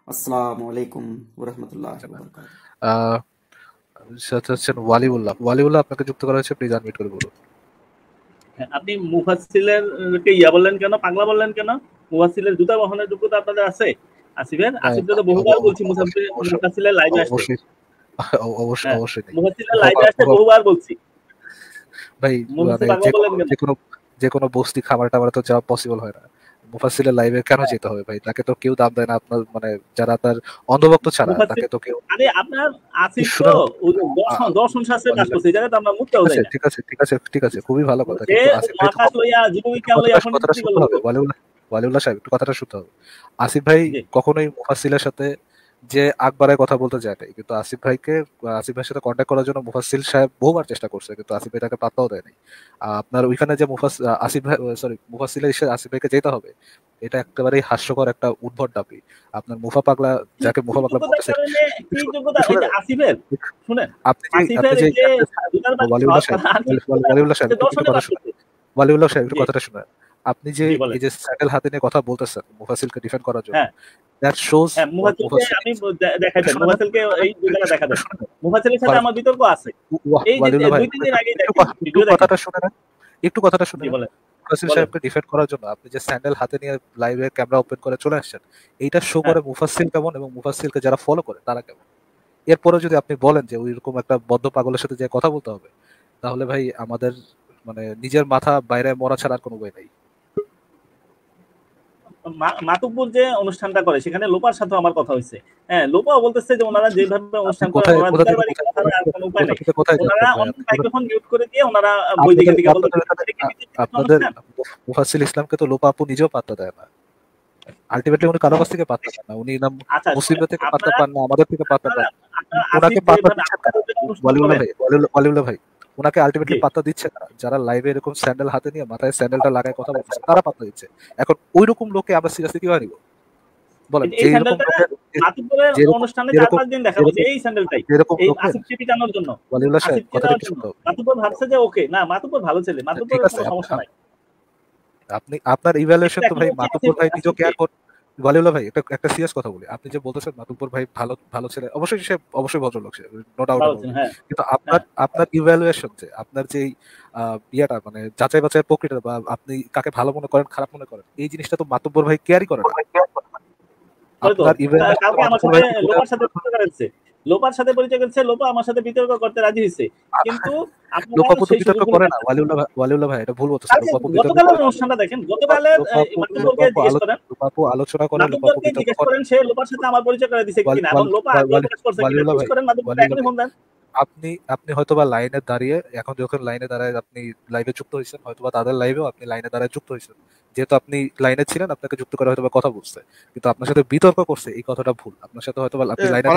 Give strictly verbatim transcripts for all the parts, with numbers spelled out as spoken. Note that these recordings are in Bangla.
আসসালামু আলাইকুম ওয়া রাহমাতুল্লাহি ওয়া বারাকাতুহু। আহ সাথে হচ্ছেন ওয়ালিউল্লাহ। ওয়ালিউল্লাহ আপনাকে যুক্ত করা হয়েছে, প্লিজ আনমিউট করে বলুন। হ্যাঁ, আপনি মুফাসসিলের কে ইয়া বললেন কেন, পাগলা বললেন কেন? মুফাসসিলের জুতা বহনের যোগ্যতা আপনাদের আছে? আসিফের আসিফকে তো বহুবার বলছি মুফাসসিলের লাইভে আসতে। অবশ্যই অবশ্যই হ্যাঁ, অবশ্যই মুফাসসিলের লাইভে আসতে বহুবার বলছি। ভাই মানে যে কোনো যে কোনো যে কোনো বস্তি খাবার টাবার তো যাওয়া পসিবল হয় না। মুফাসসিলের লাইভে কেন যেতে হবে ভাই? তাকে তো কেউ দাম দেয় না, আপনার মানে যারা তার অন্ধভক্ত ছাড়া তাকে তো কেউ। আরে আপনার আসিফ তো দর্শন দর্শন শাস্ত্রে কাজ করছে, এই জায়গায় তো আমরা মুক্তাও যাই না। ঠিক আছে ঠিক আছে ঠিক আছে খুবই ভালো কথা, কিন্তু আসিফ ভাই মাথা লইয়া জীববিজ্ঞান লইয়া এখন কথাটা শুনতে হবে। ওয়ালিউল্লাহ ওয়ালিউল্লাহ সাহেব একটু কথাটা শুনতে হবে। আসিফ ভাই কখনোই মুফাসসিলের সাথে যে আকবরের কথা বলতে যায় নাই, কিন্তু আসিফ ভাইকে আসিফ ভাইয়ের সাথে কন্ট্যাক্ট করার জন্য মুফাসসিল সাহেব বহুবার চেষ্টা করছে, কিন্তু আসিফ ভাই তাকে পাত্তাও দেয়নি। আপনার ওইখানে যে মুফাস আসিফ ভাই সরি মুফাসসিলের এসে আসিফ ভাইকে যেতে হবে, এটা একেবারেই হাস্যকর একটা উদ্ভট দাবি। আপনার মুফা পাগলা যাকে মুফা পাগলা বলতেছে, কি যোগ্যতা এই যে আসিফের শুনেন আপনি যে আপনি যে ওয়ালিউল্লাহ সাহেব ওয়ালিউল্লাহ সাহেব একটু কথা শুনুন। ওয়ালিউল্লাহ সাহেব একটু কথাটা শুনুন। আপনি যে এই যে স্যান্ডেল হাতে নিয়ে কথা বলতেছেন মুফাসসিলকে ডিফেন্ড করার জন্য, দ্যাট শোস মুফাসসিলকে আমি দেখাই দেন, মুফাসসিলকে এই দুইটা দেখা দেন। মুফাসসিলের সাথে আমার বিতর্ক আছে। এই যে দুই তিন দিন আগে ভিডিও কথাটা শুনে না, একটু কথাটা শুনে বলেন। মুফাসসিল সাহেবকে ডিফেন্ড করার জন্য আপনি যে স্যান্ডেল হাতে নিয়ে লাইভে ক্যামেরা ওপেন করে চলে আসছেন, এইটা শো করে মুফাসসিল কেমন এবং মুফাসসিলকে যারা ফলো করে তারা কেমন। এরপরে যদি আপনি বলেন যে ওইরকম একটা বদ্ধ পাগলের সাথে যে কথা বলতে হবে, তাহলে ভাই আমাদের মানে নিজের মাথা বাইরে মরা ছাড়া আর কোনো উপায় নাই। মাতুব্বর যে অনুষ্ঠানটা করে সেখানে লোপার সাথে আমার কথা হয়েছে। হ্যাঁ, লোপাও বলতেছে যে ওনারা যেভাবে অনুষ্ঠান করে ওনারা দরবারি কথা আর কোনো উপায় নাই। ওনারা অন্য মাইক্রোফোন মিউট করে দিয়ে ওনারা বৈদিকের দিকে বলতে আপনাদের মুফাসসিল ইসলামকে তো লোপা আপু নিজেও পাত্তা দেয় না। আলটিমেটলি উনি কারো কাছ থেকে পাত্তা পান না, উনি না মুসলিমদের থেকে পাত্তা পান না, আমাদের থেকে পাত্তা পান। ওনাকে পাত্তা দিচ্ছেন ওয়ালিউল্লাহ ভাই ওয়ালিউল্লাহ ভাই ওনাকে আলটিমেটলি পাত্তা দিচ্ছে না যারা লাইভে এরকম স্যান্ডেল হাতে নিয়ে মাথায় স্যান্ডেলটা লাগায় কথা বলছে, তারা পাত্তা দিচ্ছে। এখন ওই রকম লোকে আমরা সিরিয়াসলি কিভাবে নিব বলেন? এই স্যান্ডেলটা মাতুব্বরের অনুষ্ঠানে চার পাঁচ দিন দেখা হচ্ছে এই স্যান্ডেলটাই এই আসিফ চিপি টানোর জন্য। ওয়ালিউল্লাহ সাহেব কথাটা কি শুনতে হবে? মাতুব্বর ভাবছে যে ওকে না, মাতুব্বর ভালো ছেলে, মাতুব্বরের কোনো সমস্যা নাই। আপনি আপনার ইভ্যালুয়েশন তো ভাই মাতুব্বর ভাই নিজে কেয়ার করে। ওয়ালিউল্লাহ ভাই একটা একটা সিরিয়াস কথা বলি, আপনি যে বলতেছেন মাতুব্বর ভাই ভালো ভালো ছেলে, অবশ্যই সে অবশ্যই ভদ্রলোক, সে নো ডাউট। কিন্তু আপনার আপনার ইভ্যালুয়েশন যে আপনার যে ইয়েটা মানে যাচাই বাছাই প্রক্রিয়াটা বা আপনি কাকে ভালো মনে করেন খারাপ মনে করেন, এই জিনিসটা তো মাতুব্বর ভাই কেয়ারই করে না। আপনার ইভ্যালুয়েশন আমার সাথে লোপার সাথে পরিচয় করেছে, লোপার সাথে পরিচয় করেছে, লোপা আমার সাথে বিতর্ক করতে রাজি হয়েছে, কিন্তু লোপা পুতো বিতর্ক করে না। ওয়ালিউল্লাহ ওয়ালিউল্লাহ ভাই এটা ভুল বলতেছেন। লোপা পুতো গতকালের অনুষ্ঠানটা দেখেন, গতকালের মাতুব্বরকে জিজ্ঞেস করেন, লোপা আপু আলোচনা করেন, লোপা আপু জিজ্ঞেস করেন সে লোপার সাথে আমার পরিচয় করে দিয়েছে কিনা, এবং লোপা আগ্রহ প্রকাশ করছে কিনা জিজ্ঞেস করেন। মাতুব্বর এখনই ফোন দেন। আপনি আপনি হয়তোবা লাইনে দাঁড়িয়ে এখন যখন লাইনে দাঁড়ায় আপনি লাইভে যুক্ত হয়েছেন, হয়তোবা তাদের লাইভেও আপনি লাইনে দাঁড়ায় যুক্ত হয়েছেন, যেহেতু আপনি লাইনে ছিলেন আপনাকে যুক্ত করে হয়তোবা কথা বলছে, কিন্তু আপনার সাথে বিতর্ক করছে এই কথাটা ভুল। আপনার সাথে হয়তোবা আপনি লাইনে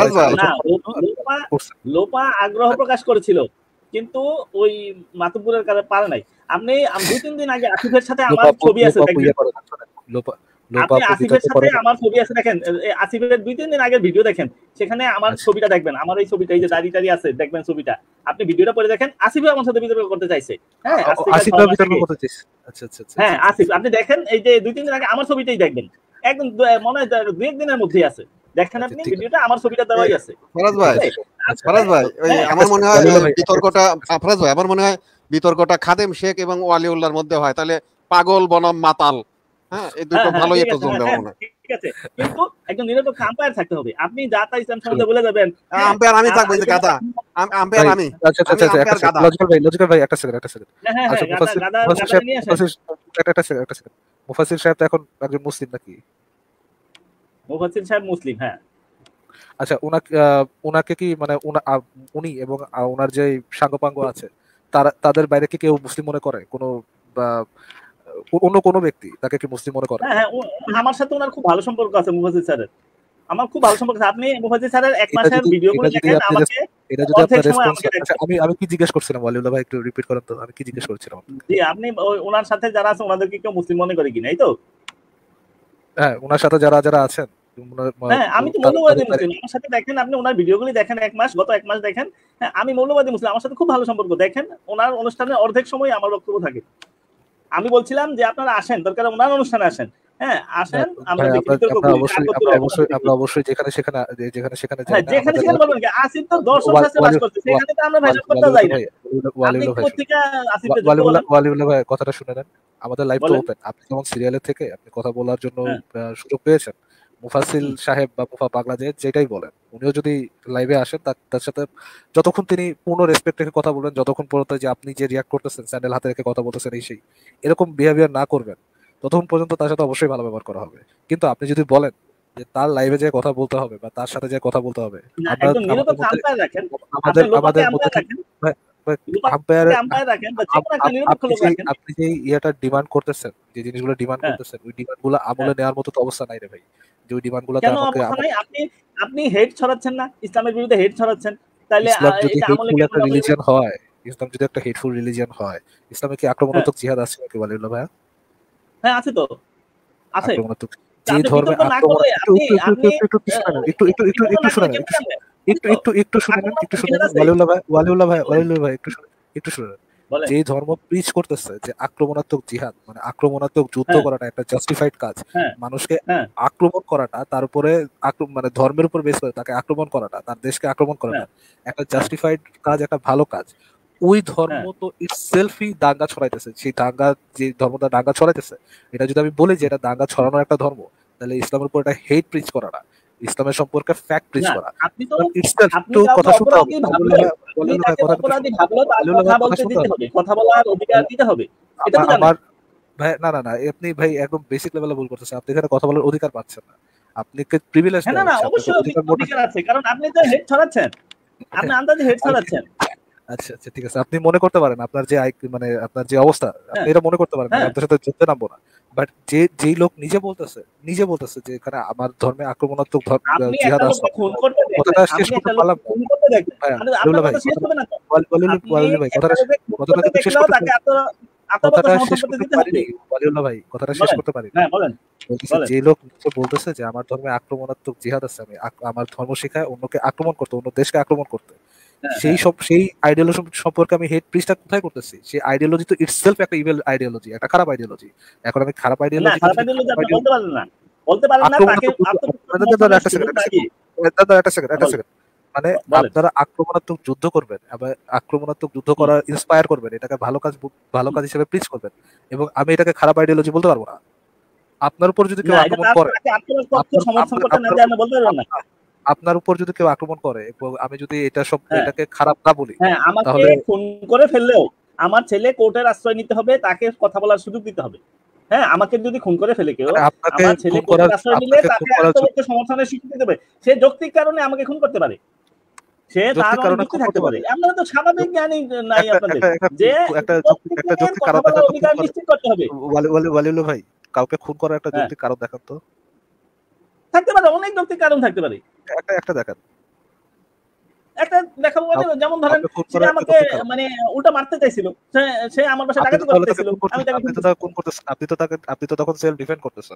লোপা আগ্রহ প্রকাশ করেছিল, কিন্তু ওই মাতুব্বরের কাছে পারে নাই। আপনি দুই তিন দিন আগে আসিফের সাথে আমার ছবি আছে লোপা আপনি আসিফের সাথে আমার ছবি আছে দেখেন, আসিফের দুই তিন দিন আগের ভিডিও দেখেন, সেখানে আমার ছবিটা দেখবেন, আমার এই ছবিটা এই যে দাড়ি টাড়ি আছে দেখবেন ছবিটা, আপনি ভিডিওটা পরে দেখেন। আসিফ আমার সাথে বিতর্ক করতে চাইছে। হ্যাঁ আসিফ বিতর্ক করতে চাইছে। আচ্ছা আচ্ছা হ্যাঁ আসিফ আপনি দেখেন এই যে দুই তিন দিন আগে আমার ছবিটাই দেখবেন, একদম মনে হয় দুই এক দিনের মধ্যেই আছে, দেখেন আপনি ভিডিওটা, আমার ছবিটা দেওয়াই আছে। ফরাজ ভাই ফরাজ ভাই ওই আমার মনে হয় বিতর্কটা ফরাজ ভাই আমার মনে হয় বিতর্কটা খাদেম শেখ এবং ওয়ালিউল্লাহর মধ্যে হয়, তাহলে পাগল বনাম মাতাল, হ্যাঁ এই দুটো ভালোই একটা জোন দেওয়া মনে হয়। ঠিক আছে, কিন্তু একজন নিরপেক্ষ আম্পায়ার থাকতে হবে। আপনি যা তা ইসলাম সম্বন্ধে বলে যাবেন, আম্পায়ার আমি থাকবো যে গাদা আম্পায়ার আমি। আচ্ছা আচ্ছা আচ্ছা লজিক্যাল ভাই লজিক্যাল ভাই একটা সেকেন্ড একটা সেকেন্ড আচ্ছা মুফাসসিল একটা একটা সেকেন্ড একটা সেকেন্ড মুফাসসিল সাহেব তো এখন একজন মুসলিম নাকি? মুফাসসিল সাহেব মুসলিম, হ্যাঁ। আচ্ছা উনাকে উনাকে কি মানে উনি এবং ওনার যে সাঙ্গপাঙ্গ আছে তারা তাদের বাইরে কি কেউ মুসলিম মনে করে? কোনো অন্য কোনো ব্যক্তি তাকে কি মুসলিম মনে করে? হ্যাঁ আমার সাথে ওনার খুব ভালো সম্পর্ক আছে মুফাসসিল স্যারের, আমার খুব ভালো সম্পর্ক আছে। আপনি মুফাসসিল স্যারের এক মাসের ভিডিওগুলো দেখেন, আমাকে এটা যদি আপনার রেসপন্স আচ্ছা আমি আমি কি জিজ্ঞেস করছিলাম ওয়ালিউল্লাহ ভাই একটু রিপিট করেন তো, আমি কি জিজ্ঞেস করছিলাম? জি আপনি ওনার সাথে যারা আছে ওনাদেরকে কেউ মুসলিম মনে করে কিনা, এই তো? হ্যাঁ ওনার সাথে যারা যারা আছেন, হ্যাঁ আমি তো মৌলবাদী মুসলিম। আমার সাথে দেখেন, আপনি ওনার ভিডিওগুলি দেখেন, এক মাস গত এক মাস দেখেন। হ্যাঁ আমি মৌলবাদী মুসলিম, আমার সাথে খুব ভালো সম্পর্ক। দেখেন ওনার অনুষ্ঠানে অর্ধেক সময় আমার বক্তব্য থাকে। আমি বলছিলাম যে আপনারা আসেন, দরকার ওনার অনুষ্ঠানে আসেন। হ্যাঁ আসেন আমরা ভাই দেখি আমরা বিতর্ক আমরা করি অবশ্যই কার কত আমরা দূর অবশ্যই এখন আমরা অবশ্যই যেখানে সেখানে যেখানে সেখানে যাই হ্যাঁ না যেখানে আমাদের সেখানে বলবেন কি আসিফ তো দর্শন শাস্ত্রে বাস করছে সেখানে তো আমরা ভেজাল করতে যাই না ভাই আপনি ওয়ালিউল্লাহ ভাই কোথা থেকে আসিফকে যুক্ত ওয়ালিউল্লাহ বলেন ওয়ালিউল্লাহ ভাই কথাটা শুনে নেন। আমাদের লাইভ তো বলেন ওপেন, আপনি যেমন সিরিয়ালের থেকে আপনি কথা বলার জন্য হ্যাঁ আহ, সুযোগ পেয়েছেন। মুফাসিল হুম, সাহেব বা মুফা পাগলা যে যেটাই বলেন, উনিও যদি লাইভে আসেন তার তার সাথে যতক্ষণ তিনি পূর্ণ রেসপেক্ট রেখে কথা বলবেন, যতক্ষণ পর্যন্ত যে আপনি যে রিয়াক্ট করতেছেন স্যান্ডেল হাতে রেখে কথা বলতেছেন এই সেই এরকম বিহেভিয়ার না করবেন, ততক্ষণ পর্যন্ত তার সাথে অবশ্যই ভালো ব্যবহার করা হবে। কিন্তু আপনি যদি বলেন যে তার লাইভে যে কথা বলতে হবে বা তার সাথে যে কথা বলতে হবে, না আমরা একদম আমাদের নিরপেক্ষ মধ্যে আম্পায়ার রাখেন আমাদের আপনি লোপাকে আমাদের মধ্যে আম্পায়ার থেকে রাখেন আম্পায়ার লোপাকে আম্পায়ার রাখেন বা যে কোনো একটা নিরপেক্ষ আপনি লোক যে রাখেন আপনি যে ইয়েটা ডিমান্ড করতেছেন, যে জিনিসগুলো ডিমান্ড হ্যাঁ করতেছেন, ওই ডিমান্ড গুলো আমলে হ্যাঁ নেওয়ার মতো তো অবস্থা নাই রে ভাই। যে ওই ডিমান্ড গুলোতে কেন আমাকে অবস্থা আমার নাই আপনি আপনি হেড ছড়াচ্ছেন না ইসলামের বিরুদ্ধে হেড ছড়াচ্ছেন তাইলে ইসলাম আহ, যদি এটা আমলে হেটফুল কেন একটা আমলে রিলিজিয়ন হয়, ইসলাম যদি একটা হেটফুল রিলিজিয়ন হয়, ইসলামে কি হ্যাঁ আক্রমণাত্মক জিহাদ আছে নাকি ওয়ালিউল্লাহ ভাইয়া? হ্যাঁ আছে তো আছে আক্রমণাত্মক তা যে আপনি ধর্মে বিতর্ক না আক্রমণ করলে একটু আপনি একটু একটু আপনি একটু একটু একটু আহ, শুনে নেন, একটু একটু একটু বিতর্ক একটু না শুনে করলে নেন, কেমন একটু জানবে আছে একটু তো একটু একটু শুনে নেন, একটু আক্রমণাত্মক শুনে জিহাদ নেন আছে ওয়ালিউল্লাহ ভাই, ওয়ালিউল্লাহ ভাই, বলেন ওয়ালিউল্লাহ ভাই একটু শুনে একটু শুনে নেন। বলেন যে ধর্ম প্রিচ করতেছে যে আক্রমণাত্মক জিহাদ মানে আক্রমণাত্মক যুদ্ধ হ্যাঁ করাটা একটা জাস্টিফাইড কাজ, হ্যাঁ মানুষকে হ্যাঁ আক্রমণ করাটা, তার উপরে আক্রমণ মানে ধর্মের উপর বেস করে তাকে আক্রমণ করাটা, তার দেশকে আক্রমণ করাটা হ্যাঁ একটা হ্যাঁ জাস্টিফাইড কাজ, একটা ভালো কাজ। ওই ধর্ম হ্যাঁ তো ইটসেলফই দাঙ্গা ছড়াইতেছে, সেই দাঙ্গা যে ধর্মটা দাঙ্গা ছড়াইতেছে, এটা যদি আমি বলি যে এটা দাঙ্গা ছড়ানোর একটা ধর্ম, তাহলে ইসলামের উপর এটা হেট প্রিচ করা না, ইসলামের সম্পর্কে ফ্যাক্ট প্রিচ না করা। আপনি তো ইটসেলফ আপনি একটু কাউকে কথা শুনতে হবে, অপরাধী ভাবলে ওয়ালিউল্লাহ ভাই, আপনি ওয়ালিউল্লাহ ভাই তাকে কথা কিন্তু অপরাধী শুনতে হবে, ভাবলে তার ওয়ালিউল্লাহ কথা ভাই কথা বলতে শুনতে দিতে হবে। হবে কথা বলার অধিকার দিতে হবে এটা তো আমা- জানেন আমার ভাই না না না, আপনি ভাই একদম বেসিক লেভেলে ভুল করতেছেন, আপনি এখানে কথা বলার অধিকার পাচ্ছেন না, আপনাকে প্রিভিলেজ হ্যাঁ না দেওয়া না হচ্ছে, আপনাকে অবশ্যই অধিকার অধি- মোটা। অধিকার আছে কারণ আপনি তো হেড ছড়াচ্ছেন আপনি আন্দাজে হেড ছড়াচ্ছেন আচ্ছা আচ্ছা ঠিক আছে, আপনি মনে করতে পারেন আপনার যে আই- মানে আপনার যে অবস্থা, আপনি হ্যাঁ এটা মনে করতে পারেন, আমি হ্যাঁ আপনার সাথে যুদ্ধে নামবো না। বাট যে যেই লোক নিজে বলতেছে নিজে বলতেছে যে এখানে আমার ধর্মে আক্রমণাত্মক ধর্ম আপনি জিহাদ একটা আছে, লোককে খুন করতে দেখলেন কথাটা শেষ আপনি করতে একটা পারলাম লোককে না। খুন করতে দেখলেন ভাইয়া আরে আপনার ওয়ালিউল্লাহ ভাই, কথা শেষ কথাটা হবে না তো ওয়ালিউল্লাহ আপনি ওয়ালিউল্লাহ ভাই, একটা কথাটা লোককে খুন কথাটা করতে কিন্তু শেষ দেখলেও করতে তাকে আত্ম আত্মপক্ষ কথাটা সমর্থন শেষ করতে করতে দিতে হবে পারিনি ওয়ালিউল্লাহ ভাই, কথাটা শেষ বলেন করতে পারিনি। হ্যাঁ বলেন বলতেছে বলেন যে লোক নিজে বলতেছে যে আমার ধর্মে আক্রমণাত্মক জিহাদ আছে, আমি আক- আমার ধর্ম শেখায় অন্যকে আক্রমণ করতে, অন্য দেশকে আক্রমণ করতে, হ্যাঁ সেই হ্যাঁ সব সেই আইডিওলজি সম্পর্কে আমি হেড প্রিচটা কোথায় করতেছি? সেই আইডিওলজি তো ইটসেলফ একটা ইভিল আইডিওলজি, একটা খারাপ আইডিওলজি। এখন আমি খারাপ না আইডিওলজি খারাপ যদি আইডিওলজি খারাপ আপনি ideology- বলতে পারেন না বলতে পারেন না তাকে আক্রমণাত্মক যুদ্ধ- আত্মপক্ষ দাদা, দাদা, সমর্থনের একটা সুযোগ সেকেন্ড, একটা না দিয়ে সেকেন্ড, দাদা, একটা সেকেন্ড, একটা বলেন সেকেন্ড। মানে বলেন আপনারা আক্রমণাত্মক যুদ্ধ করবেন, আবার আক্রমণাত্মক যুদ্ধ হুম, করার ইন্সপায়ার করবেন, এটাকে ভালো কাজ বু- ভালো কাজ হিসেবে প্রিচ করবেন, এবং আমি এটাকে খারাপ আইডিওলজি বলতে পারবো না। আপনার উপর যদি কেউ না এটা আক্রমণ তার করে, তাকে আত্মপক্ষ আপনার সমর্থন আপনার করতে না আপনার দিয়ে আপনি বলতে পারবেন না আপ- আপনার উপর যদি কেউ আক্রমণ করে এবং আমি যদি এটা সব হ্যাঁ এটাকে খারাপ না বলি, হ্যাঁ আমাকে তাহলে খুন করে ফেললেও আমার ছেলে কোর্টের আশ্রয় নিতে হবে তাকে কথা বলার সুযোগ দিতে হবে হ্যাঁ আমাকে যদি খুন করে ফেলে কেউ মানে আপনাকে আমার ছেলে খুন কোর্টের করার আশ্রয় নিলে আপনাকে খুন তাকে করার আত্মপক্ষ সমর্থনের স্বীকৃতি দেবে সে যৌক্তিক কারণে আমাকে খুন করতে পারে সে তার যৌক্তিক অনেক কারণে যুক্তি খুন থাকতে করতে পারে পারে। আপনারা তো স্বাভাবিক জ্ঞানী নাই একটা আপনাদের একটা একটা যে একটা যৌক্তিক একটা প্রত্যেকের যৌক্তিক কথা কারণ বলার দেখান তো খুন অধিকার করার। নিশ্চিত করতে হবে ওয়ালি- ওয়ালি- ওয়ালিউল্লাহ ভাই, কাউকে খুন করার একটা হ্যাঁ যৌক্তিক কারণ দেখান তো, থাকতে পারে অনেক যৌক্তিক কারণ থাকতে পারে একটা একটা দেখান। একটা দেখাবো মানে কাউ- যেমন ধরেন কাউকে খুন সে করার একটা আমাকে যৌক্তিক কারণ। মানে উল্টা মারতে চাইছিল সে সে আমার বাসায় আপনি ডাকাতি তো তাহলে করতে তাকে চাইছিল খুন করতেছেন, আমি তাকে আপনি খুন তো করছি তাকে খুন করতেছেন, আপনি তো তাকে আপনি তো তখন সেলফ ডিফেন্ড করতেছেন।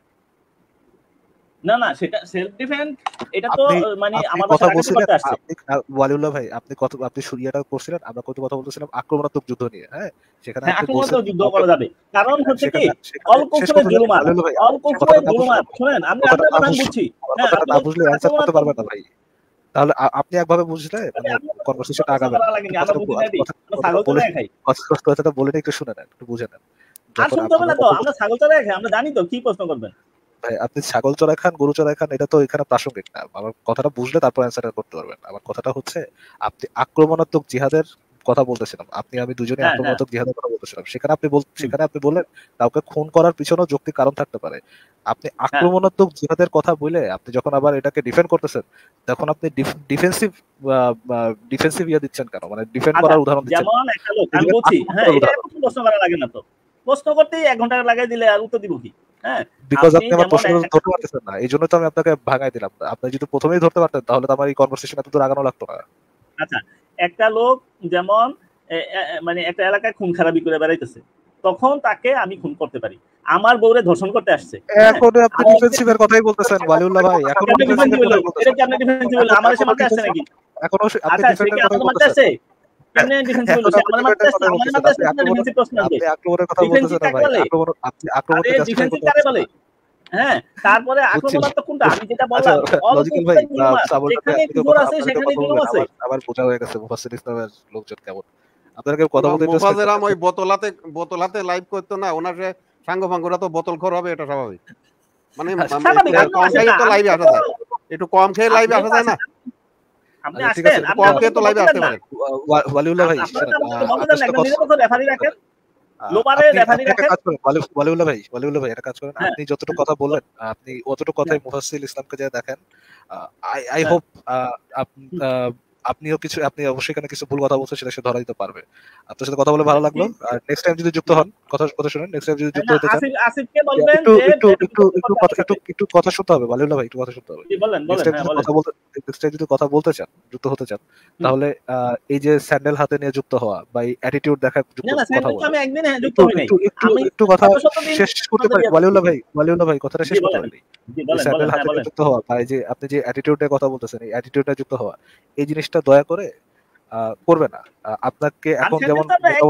না না সেটা সেলফ ডিফেন্স এটা তো আপনি মানে আপনি আমার কথা বাসায় ডাকাতি বলছিলেন, করতে আসছে আপনি আ- ওয়ালিউল্লাহ ভাই, আপনি কত আপনি শুরিয়াটা করছিলেন, আমরা কত কথা বলতেছিলাম আক্রমণাত্মক যুদ্ধ নিয়ে, হ্যাঁ সেখানে হ্যাঁ আপনি বলছেন আক্রমণাত্মক যুদ্ধ কাউকে করা যাবে কারণ হচ্ছে কি সেখানে সেখানে অল্প শেষ ফুয়ে কথা জানেন জুলুমাত ওয়ালিউল্লাহ ভাই, অল্প আমার ফুয়ে কথাটা না বুঝলে জুলুমাত শুনেন আমি কথাটা আপনার না কথা আমি বুঝ বুঝছি আমার হ্যাঁ কথাটা আপনি না বলছেন বুঝলে অ্যান্সার করতে আক্রমণাত্মক পারবেন না ভাই। তাহলে আ- আপনি একভাবে বুঝলে মানে মানে আপনার কনভারসেশনটা কথা আগাবে করা না। লাগেনি একটু আমরা কথাটা বুঝি বু- না দিই কথা আমরা কথাটা ছাগল বলে চলে খাই কথা- কথাটা বলে একটু শুনে নেন, একটু বুঝে নেন। আর যখন শুনতে আপ- হবে না আমরা তো কথা আমরা বলছি, ছাগল চলে খাই আমরা জানি তো কি প্রশ্ন করবেন ভাই আপনি ছাগল চড়াই খান, গরু চড়াই খান, এটা তো এখানে প্রাসঙ্গিক না। আমার কথাটা বুঝলে তারপর অ্যান্সারটা করতে পারবেন। আমার কথাটা হচ্ছে আপনি আক্রমণাত্মক জিহাদের কথা বলতেছিলাম, আপনি আমি দুজনে হ্যাঁ হ্যাঁ আক্রমণাত্মক জিহাদের কথা বলতেছিলাম, সেখানে আপনি বল হুম, সেখানে আপনি বললেন কাউকে খুন করার পিছনেও যৌক্তিক কারণ থাকতে পারে। আপনি হ্যাঁ আক্রমণাত্মক জিহাদের কথা বলে আপনি যখন আবার এটাকে ডিফেন্ড করতেছেন, তখন আপনি ডিফেন্সিভ ডিফেন্সিভ ইয়ে দিচ্ছেন কেন, মানে ডিফেন্ড আচ্ছা করার উদাহরণ দিচ্ছেন, যেমন একটা লোক আমি এদিকে বলছি আক্রমণ হ্যাঁ করার এটা উদাহরণ। এখন প্রশ্ন করা লাগে না তো প্রশ্ন করতেই এক ঘন্টা লাগাই দিলে আর উত্তর দিব কি হ্যাঁ বিকজ আপনি আপনি আমার যেমন প্রশ্ন এক- ধরতে পারতেছেন না, এই জন্য তো আমি আপনাকে ভাঙাই দিলাম। আপনি যদি প্রথমেই ধরতে পারতেন তাহলে তো আমার এই কনভারসেশন এত দূর আগানো লাগতো না। আচ্ছা একটা লোক যেমন এ, এ, মানে একটা এলাকায় খুন খারাপি করে বেড়াইতেছে তখন তাকে আমি খুন করতে পারি আমার বউরে ধর্ষণ করতে আসছে হ্যাঁ এখন আপনি আমার ডিফেন্সিভের কথাই বলতেছেন ওয়ালিউল্লাহ ভাই, এখনো কেমনে ডিফেন্সিভের ডিফেন্সিভ হলো কথাই এটা বলতেছেন। কেমনে ডিফেন্সিভ হলো এখন আমার এসে এখনো মারতে আসছে ডিফেন্সিভ, নাকি এখনো সে- আপনি আচ্ছা সে ডিফেন্ডের কি কথাই আমাকে মারতে বলতেছেন। আসছে কেমনে ডিফেন্সিভ হলো এখন সে আপনি আমার মারতে ডিফেন্ডের আসছে কথাই আমার বলতেছেন, মারতে আপনি আসছে আক্রমণ ডিফেন্সিভ প্রশ্ন আসবে আপনি আক্রমণের কথা ডিফেন্সিভ বলতেছেন না কাকে ভাই, বলে আক্রমণ আপনি আরে আক্রমণকে জাস্টিফাই ডিফেন্সিভ করতে কারে পারতেছেন বলে না। হ্যাঁ তারপরে আক্রমণাত্মক কোনটা আমি যেটা বললাম লজিক্যাল ভাই যেখানে জোর আছে সেখানে জুলুম আছে আবার বোঝা হয়ে গেছে মুফাসসির ইসলামের লোকজন কেমন আপনাদেরকে কথা বলতে মুফাসসিরাম ওই বোতলাতে বোতলাতে লাইভ করতে না ওনার যে সাঙ্গ ভাঙ্গরা তো বোতল খর হবে এটা স্বাভাবিক মানে কম খেয়ে তো লাইভে আসা যায় একটু কম খেয়ে লাইভে আসা যায় না আপনি আসেন আপনি কম খেয়ে তো লাইভে আসতে পারেন ওয়ালিউল্লাহ ভাই রেফারি রাখেন লোপারে রেফারি রাখেন ওয়ালিউল্লাহ ভাই ওয়ালিউল্লাহ ভাই একটা কাজ করেন আপনি যতটুকু কথা বললেন আপনি অতটুকু কথাই মুফাসসির ইসলামকে যা দেখেন আই আই হোপ আপনিও কিছু আপনি অবশ্যই এখানে কিছু ভুল কথা বলছেন সেটা সে ধরা দিতে পারবে আপনার সাথে কথা বলে ভালো লাগলো আর নেক্সট টাইম যদি যুক্ত হন কথা কথা শুনুন নেক্সট টাইম যদি যুক্ত হতে চান আসিফকে বলবেন যে একটু একটু একটু কথা একটু একটু কথা শুনতে হবে ওয়ালিউল্লাহ ভাই একটু কথা শুনতে হবে জি বলেন বলেন হ্যাঁ বলেন কথা বলতে নেক্সট টাইম যদি কথা বলতে চান যুক্ত হতে চান তাহলে এই যে স্যান্ডেল হাতে নিয়ে যুক্ত হওয়া বা এই অ্যাটিটিউড দেখা যুক্ত কথা বলা আমি একদিন যুক্ত হই নাই আমি একটু কথা শেষ করতে পারি ওয়ালিউল্লাহ ভাই ওয়ালিউল্লাহ ভাই কথাটা শেষ করতে পারি স্যান্ডেল হাতে নিয়ে যুক্ত হওয়া বা এই যে আপনি যে অ্যাটিটিউডে কথা বলতেছেন এই অ্যাটিটিউডে যুক্ত হওয়া এই জিনিসটা দয়া করে করবে না আপনাকে এখন যেমন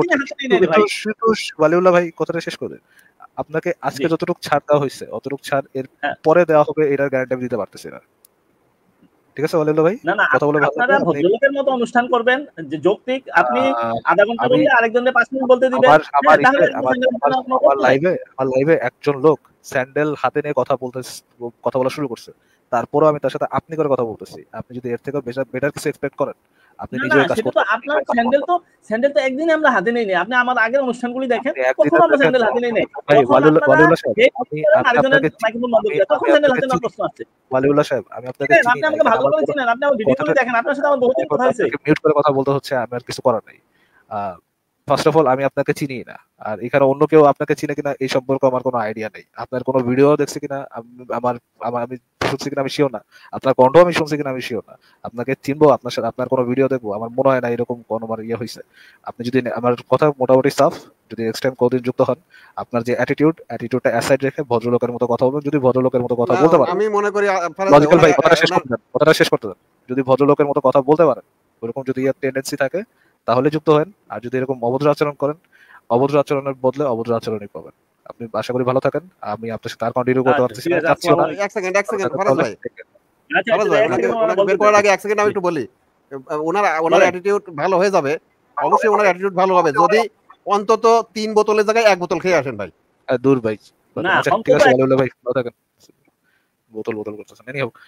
ওয়ালিউল্লাহ ভাই কথাটা শেষ করে আপনাকে আজকে যতটুকু ছাড় দেওয়া হয়েছে অতটুকু ছাড় এর পরে দেওয়া হবে এটার গ্যারান্টি আমি দিতে পারতেছি না ঠিক আছে ওয়ালিউল্লাহ ভাই কথা বলে আপনারা ভদ্রলোকের মতো অনুষ্ঠান করবেন যে যৌক্তিক আপনি আধা ঘন্টা বললে আরেকজনের পাঁচ মিনিট বলতে দিবেন আমার আমার লাইভে আমার লাইভে একজন লোক স্যান্ডেল হাতে নিয়ে কথা বলতে কথা বলা শুরু করছে তারপরও আমি তার সাথে আপনি করে কথা বলতেছি আপনি যদি এর থেকে বেটার কিছু এক্সপেক্ট করেন আপনি নিজেও কাজ করতে আপনার স্যান্ডেল তো স্যান্ডেল তো একদিন আমরা হাতে নেই নি আপনি আমার আগের অনুষ্ঠানগুলি দেখেন কখনো আমরা স্যান্ডেল হাতে নেই নাই ভাই ওয়ালিউল্লাহ সাহেব আমি আপনাকে মাইক্রোফোন বন্ধ করে তখন স্যান্ডেল হাতে না প্রশ্ন আছে ওয়ালিউল্লাহ সাহেব আমি আপনাকে চিনি আপনি আমাকে ভালো করে চিনেন আপনি আমার ভিডিওগুলো দেখেন আপনার সাথে আমার বহুত কথা হয়েছে মিউট করে কথা বলতে হচ্ছে আমি আর কিছু করার নাই ফার্স্ট অফ অল আমি আপনাকে চিনি না আর এখানে অন্য কেউ আপনাকে চিনে কিনা এই সম্পর্কে আমার কোনো আইডিয়া নেই আপনার কোনো ভিডিও দেখছি কিনা আমার আমার আমি শুনছি কিনা আমি শিওর না আপনার কণ্ঠ আমি শুনছি কিনা আমি শিওর না আপনাকে চিনবো আপনার সাথে আপনার কোনো ভিডিও দেখবো আমার মনে হয় না এরকম কোনো আমার ইয়ে হয়েছে আপনি যদি আমার কথা মোটামুটি সাফ যদি নেক্সট টাইম কোনদিন যুক্ত হন আপনার যে অ্যাটিটিউড অ্যাটিটিউডটা অ্যাসাইড রেখে ভদ্রলোকের মতো কথা বলবেন যদি ভদ্রলোকের মতো কথা বলতে পারেন আমি মনে করি লজিক্যাল ভাই কথাটা শেষ করতে দেন কথাটা শেষ করতে দেন যদি ভদ্রলোকের মতো কথা বলতে পারেন ওরকম যদি ইয়ার টেন্ডেন্সি থাকে তাহলে যুক্ত হন আর যদি এরকম অভদ্র আচরণ করেন অভদ্র আচরণের বদলে অভদ্র আচরণই পাবেন আপনি আশা করি ভালো থাকেন আমি আপনার সাথে আর কন্টিনিউ করতে পারতেছি না চাচ্ছি না এক সেকেন্ড এক সেকেন্ড ফরাজ ভাই ফরাজ ভাই ওনাকে বের করার আগে এক সেকেন্ড আমি একটু বলি ওনার ওনার অ্যাটিটিউড ভালো হয়ে যাবে অবশ্যই ওনার অ্যাটিটিউড ভালো হবে যদি অন্তত তিন বোতলের জায়গায় এক বোতল খেয়ে আসেন ভাই দূর ভাই আচ্ছা ঠিক আছে ভালো ভাই ভালো থাকেন বোতল বোতল করতেছেন এনি হোক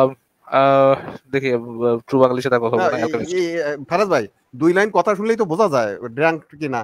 দেখি ট্রু বাঙালির সাথে কথা বলবো না ফরাজ ভাই দুই লাইন কথা শুনলেই তো বোঝা যায় ড্রাঙ্ক কিনা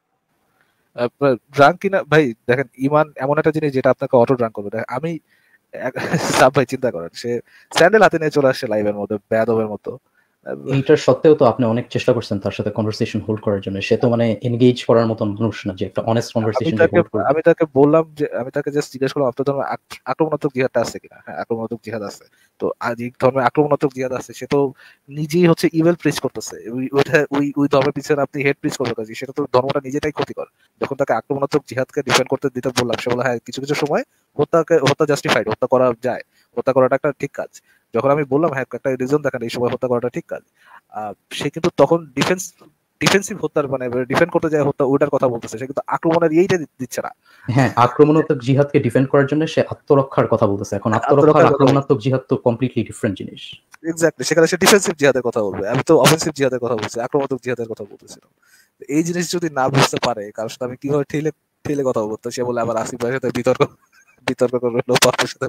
ড্রাঙ্ক কিনা ভাই দেখেন ইমান এমন একটা জিনিস যেটা আপনাকে অটো ড্রাঙ্ক করবে আমি সাব ভাই চিন্তা করেন সে স্যান্ডেল হাতে নিয়ে চলে আসছে লাইভের মধ্যে বেয়াদবের মতো এইটার সত্ত্বেও তো আপনি অনেক চেষ্টা করছেন তার সাথে কনভারসেশন হোল্ড করার জন্য সে তো মানে এনগেজ করার মতন মানুষ না যে একটা অনেস্ট কনভারসেশন হোল্ড করবে আমি তাকে বললাম যে আমি তাকে জাস্ট জিজ্ঞেস করলাম আপনার ধর্মে আক্রমণাত্মক জিহাদটা আছে কিনা হ্যাঁ আক্রমণাত্মক জিহাদ আছে তো আজ এই ধর্মে আক্রমণাত্মক জিহাদ আছে সে তো নিজেই হচ্ছে ইভেল প্রিচ করতেছে ওইটা ওই ওই ধর্মের পিছনে আপনি হেড প্রিচ করতে কাজে সেটা তো ধর্মটা নিজেটাই ক্ষতিকর যখন তাকে আক্রমণাত্মক জিহাদকে ডিফেন্ড করতে দিতে বললাম সে বলে হ্যাঁ কিছু কিছু সময় হত্যাকে হত্যা জাস্টিফাইড হত্যা করা যায় হত্যা করাটা একটা ঠিক কাজ যখন আমি বললাম হ্যাঁ একটা রিজন দেখেন এই সময় হত্যা করাটা ঠিক কাজ সে কিন্তু তখন ডিফেন্স ডিফেন্সিভ হত্যার মানে ডিফেন্ড করতে যায় হত্যা ওটার কথা বলতেছে সে কিন্তু আক্রমণের এইটা দিচ্ছে না হ্যাঁ আক্রমণাত্মক জিহাদকে ডিফেন্ড করার জন্য সে আত্মরক্ষার কথা বলতেছে এখন আত্মরক্ষা আক্রমণাত্মক জিহাদ তো কমপ্লিটলি ডিফারেন্ট জিনিস এক্স্যাক্টলি সেখানে সে ডিফেন্সিভ জিহাদের কথা বলবে আমি তো অফেন্সিভ জিহাদের কথা বলছি আক্রমণাত্মক জিহাদের কথা বলতেছিলাম এই জিনিস যদি না বুঝতে পারে কারোর সাথে আমি কিভাবে ঠেলে ঠেলে কথা বলবো সে বলে আবার আসিফ ভাইয়ের সাথে বিতর্ক বিতর্ক করবে লোপার সাথে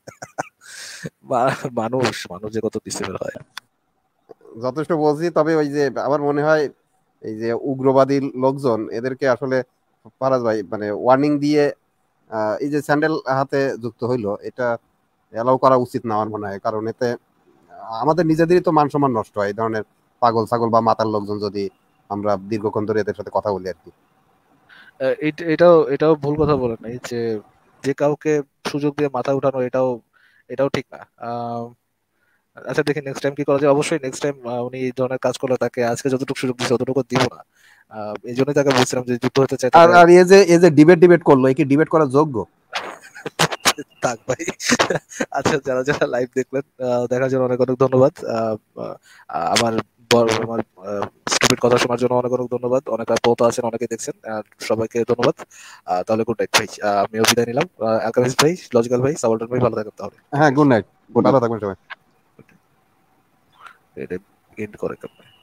মানুষ মানুষ যে কত ডিসিপ্লিন হয় যথেষ্ট বলছি তবে ওই যে আমার মনে হয় এই যে উগ্রবাদী লোকজন এদেরকে আসলে ফারাজ ভাই মানে ওয়ার্নিং দিয়ে এই যে স্যান্ডেল হাতে যুক্ত হইলো এটা এলাও করা উচিত না আমার মনে হয় কারণ এতে আমাদের নিজেদেরই তো মান সম্মান নষ্ট হয় এই ধরনের পাগল ছাগল বা মাতাল লোকজন যদি আমরা দীর্ঘক্ষণ ধরে এদের সাথে কথা বলি আর কি এটাও এটাও ভুল কথা বলেন এই যে যে কাউকে সুযোগ দিয়ে মাথা উঠানো এটাও এটাও ঠিক না আচ্ছা দেখি নেক্সট টাইম কি করা যায় অবশ্যই নেক্সট টাইম উনি এই ধরনের কাজ করলে তাকে আজকে যতটুকু সুযোগ দিচ্ছে ততটুকু দিব না এই জন্যই তাকে বলছিলাম যে যুক্ত হতে চাই আর আর এই যে এই যে ডিবেট ডিবেট করলো এই কি ডিবেট করার যোগ্য থাক ভাই আচ্ছা যারা যারা লাইভ দেখলেন দেখার জন্য অনেক অনেক ধন্যবাদ আমার আমার স্টুপিড কথা শোনার জন্য অনেক অনেক ধন্যবাদ। অনেক আপত আছেন, অনেকে দেখছেন, সবাইকে ধন্যবাদ। তাহলে গুড নাইট ভাই, আমিও বিদায় নিলাম। অ্যালকেমিস্ট ভাই, লজিক্যাল ভাই, সাবল্টান ভাই, ভালো থাকবেন তাহলে। হ্যাঁ, গুড নাইট, ভালো থাকবেন সবাই। এটা এন্ড করে